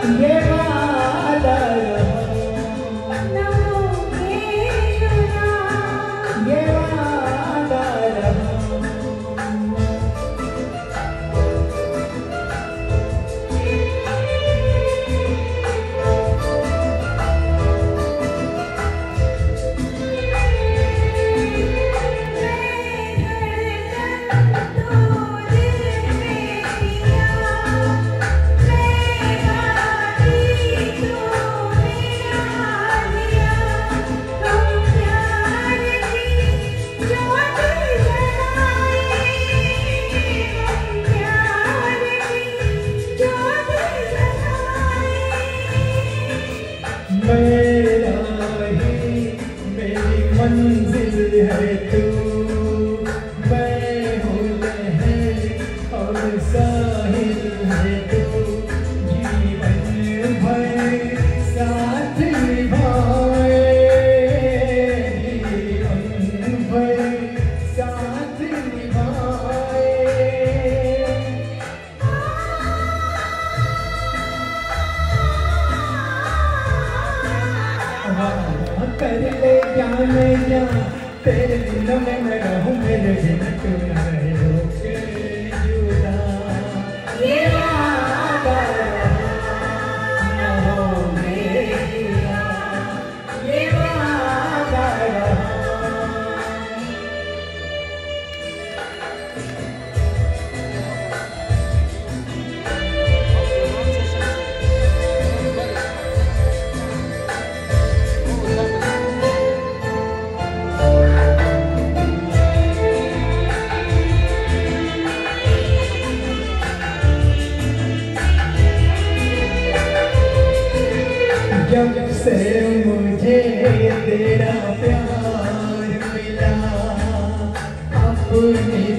ये वादा रहा, ये वादा रहा। मेरा ही मेरी मंजिल है तू, मैं हूँ लहर और साहिल है तू, जीवन भर साथ निभाए, जीवन भर साथ निभाए। कर ले जाने जा, तेरे दिल में मैं रहूं, मेरे बिन तू न रहे होके जुदा। ये वादा न हो मेरा, ये वादा रहा। जब से मुझे तेरा प्यार मिला, अपनी